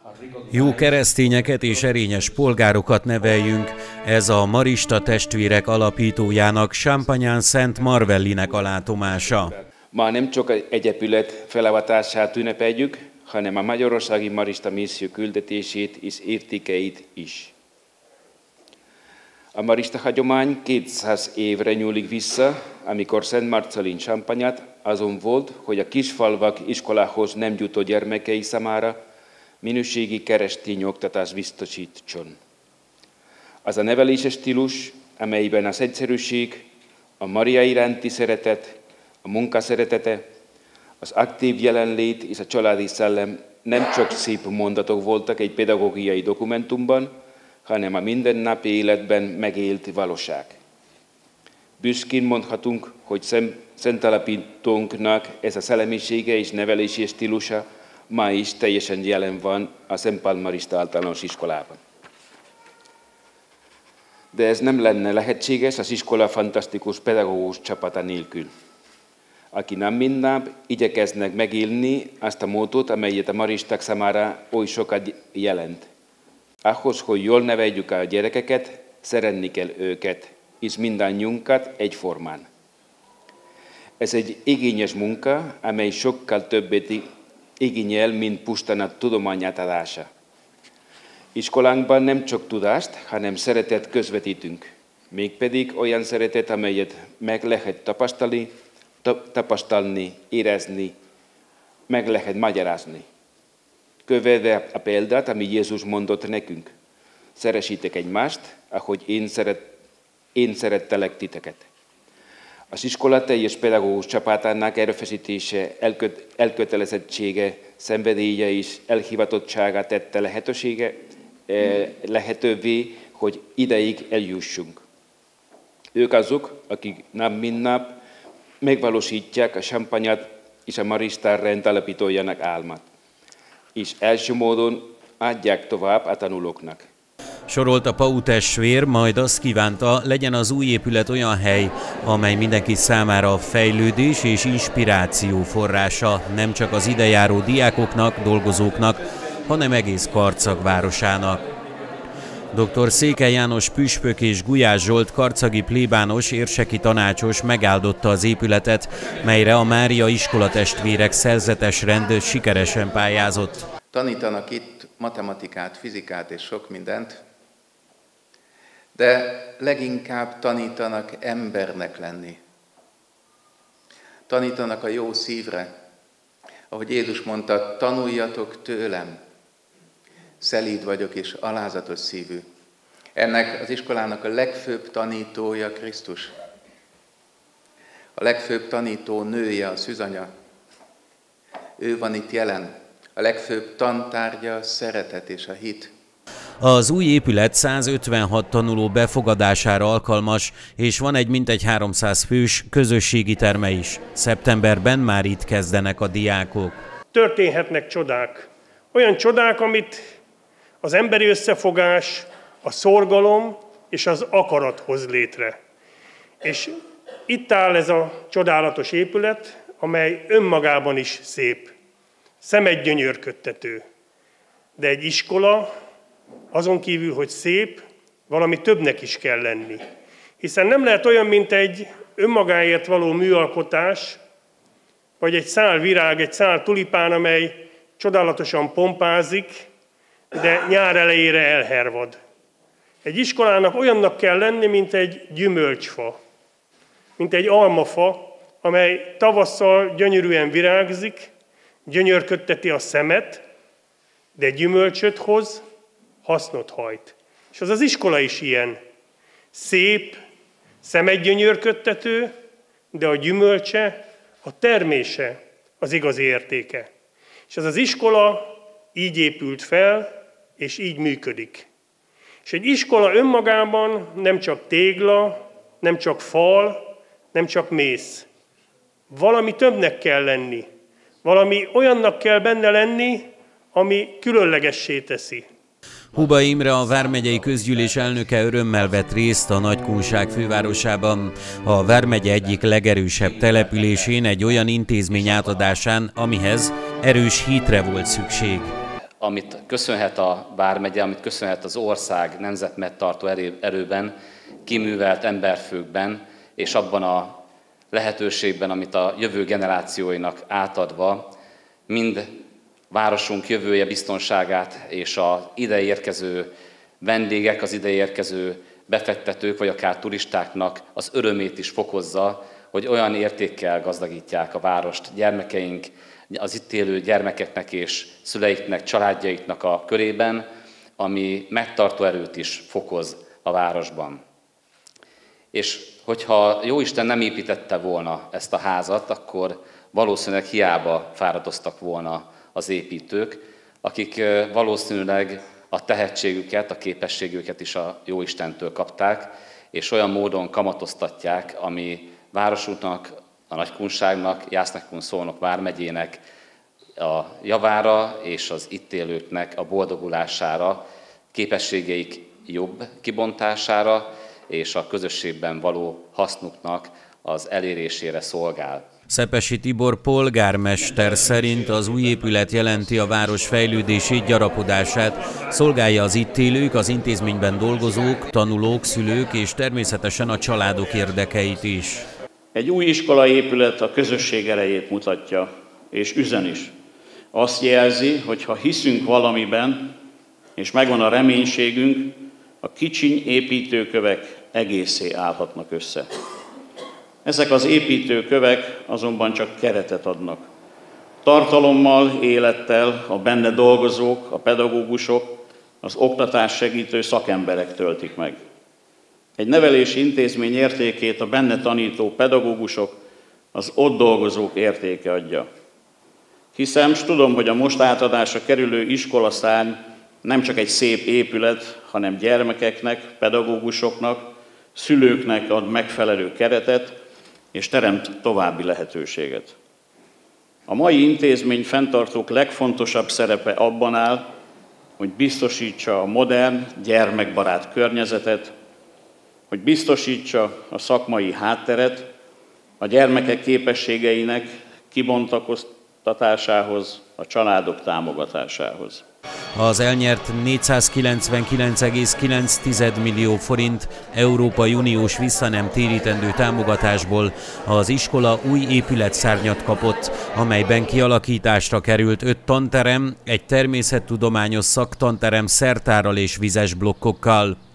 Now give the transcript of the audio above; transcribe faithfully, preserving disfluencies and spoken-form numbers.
Jó keresztényeket és erényes polgárokat neveljünk, ez a Marista testvérek alapítójának, Champagnán Szent Marvellinek a látomása. Ma nem csak egy épület felavatását ünnepeljük, hanem a Magyarországi Marista misszió küldetését és értékeit is. A Marista hagyomány kétszáz évre nyúlik vissza, amikor Szent Marcellin Champagnat azon volt, hogy a kisfalvak iskolához nem jutó gyermekei számára minőségi keresztény oktatást biztosítson. Az a nevelési stílus, amelyben az egyszerűség, a Maria iránti szeretet, a munka szeretete, az aktív jelenlét és a családi szellem nem csak szép mondatok voltak egy pedagógiai dokumentumban, hanem a mindennapi életben megélt valóság. Büszkén mondhatunk, hogy Szent Alapítónknak ez a szellemisége és nevelési stílusa ma is teljesen jelen van a Szent Pál Marista Általános Iskolában. De ez nem lenne lehetséges az iskola fantasztikus pedagógus csapata nélkül, aki nem mindnap igyekeznek megélni azt a módot, amelyet a maristák számára oly sokat jelent. Ahhoz, hogy jól neveljük a gyerekeket, szeretni kell őket, és mindannyiunkat egyformán. Ez egy igényes munka, amely sokkal többet igényel, mint pusztán a tudomány átadása. Iskolánkban nem csak tudást, hanem szeretet közvetítünk, mégpedig olyan szeretet, amelyet meg lehet tapasztalni, tapasztalni, érezni, meg lehet magyarázni. Követve a példát, ami Jézus mondott nekünk. Szeressétek egymást, ahogy én, szeret, én szerettelek titeket. Az iskola teljes pedagógus csapatának erőfeszítése, elköt, elkötelezettsége, szenvedélye és elhivatottsága tette lehetősége, lehetővé, hogy ideig eljussunk. Ők azok, akik nap mint nap megvalósítják a Champagnat és a Marista rend alapítójának álmát, és első módon adják tovább a tanulóknak. Sorolta Pau testvér, majd azt kívánta, legyen az új épület olyan hely, amely mindenki számára fejlődés és inspiráció forrása, nem csak az idejáró diákoknak, dolgozóknak, hanem egész Karcag városának. doktor Székely János püspök és Gulyás Zsolt karcagi plébános érseki tanácsos megáldotta az épületet, melyre a Mária iskolatestvérek szerzetes rend sikeresen pályázott. Tanítanak itt matematikát, fizikát és sok mindent, de leginkább tanítanak embernek lenni. Tanítanak a jó szívre. Ahogy Jézus mondta, tanuljatok tőlem, szelíd vagyok és alázatos szívű. Ennek az iskolának a legfőbb tanítója Krisztus. A legfőbb tanító nője, a szűzanya. Ő van itt jelen. A legfőbb tantárgya a szeretet és a hit. Az új épület százötvenhat tanuló befogadására alkalmas, és van egy mintegy háromszáz fős közösségi terme is. Szeptemberben már itt kezdenek a diákok. Történhetnek csodák. Olyan csodák, amit az emberi összefogás, a szorgalom és az akarat hoz létre. És itt áll ez a csodálatos épület, amely önmagában is szép, szemet gyönyörködtető. De egy iskola, azon kívül, hogy szép, valami többnek is kell lenni. Hiszen nem lehet olyan, mint egy önmagáért való műalkotás, vagy egy szál virág, egy szál tulipán, amely csodálatosan pompázik, de nyár elejére elhervad. Egy iskolának olyannak kell lenni, mint egy gyümölcsfa, mint egy almafa, amely tavasszal gyönyörűen virágzik, gyönyörködteti a szemet, de gyümölcsöt hoz, hasznot hajt. És az az iskola is ilyen. Szép, szemet gyönyörködtető, de a gyümölcse, a termése az igazi értéke. És az az iskola így épült fel, és így működik. És egy iskola önmagában nem csak tégla, nem csak fal, nem csak mész. Valami többnek kell lenni. Valami olyannak kell benne lenni, ami különlegessé teszi. Huba Imre, a vármegyei közgyűlés elnöke örömmel vett részt a Nagykunság fővárosában, a vármegye egyik legerősebb településén egy olyan intézmény átadásán, amihez erős hitre volt szükség. amit köszönhet a vármegye, amit köszönhet az ország nemzetmegtartó erőben, kiművelt emberfőkben, és abban a lehetőségben, amit a jövő generációinak átadva, mind városunk jövője biztonságát és az ide érkező vendégek, az ide érkező befektetők, vagy akár turistáknak az örömét is fokozza, hogy olyan értékkel gazdagítják a várost gyermekeink, az itt élő gyermekeknek és szüleiknek, családjaiknak a körében, ami megtartó erőt is fokoz a városban. És hogyha Jóisten nem építette volna ezt a házat, akkor valószínűleg hiába fáradoztak volna az építők, akik valószínűleg a tehetségüket, a képességüket is a Jóistentől kapták, és olyan módon kamatoztatják, ami városunknak, a Nagykunságnak, Jász-Nagykun-Szolnok vármegyének a javára és az itt élőknek a boldogulására, képességeik jobb kibontására és a közösségben való hasznuknak az elérésére szolgál. Szepesi Tibor polgármester szerint az új épület jelenti a város fejlődését, gyarapodását, szolgálja az itt élők, az intézményben dolgozók, tanulók, szülők és természetesen a családok érdekeit is. Egy új iskolai épület a közösség erejét mutatja, és üzen is. Azt jelzi, hogy ha hiszünk valamiben, és megvan a reménységünk, a kicsiny építőkövek egészé állhatnak össze. Ezek az építőkövek azonban csak keretet adnak. Tartalommal, élettel a benne dolgozók, a pedagógusok, az oktatás segítő szakemberek töltik meg. Egy nevelési intézmény értékét a benne tanító pedagógusok, az ott dolgozók értéke adja. Hiszem, s tudom, hogy a most átadásra kerülő iskolaszárny nem csak egy szép épület, hanem gyermekeknek, pedagógusoknak, szülőknek ad megfelelő keretet, és teremt további lehetőséget. A mai intézmény fenntartók legfontosabb szerepe abban áll, hogy biztosítsa a modern, gyermekbarát környezetet, hogy biztosítsa a szakmai hátteret a gyermekek képességeinek kibontakoztatásához, a családok támogatásához. Az elnyert négyszázkilencvenkilenc egész kilenc millió forint Európai Uniós visszanemtérítendő támogatásból az iskola új épületszárnyat kapott, amelyben kialakításra került öt tanterem, egy természettudományos szaktanterem szertárral és vizes blokkokkal.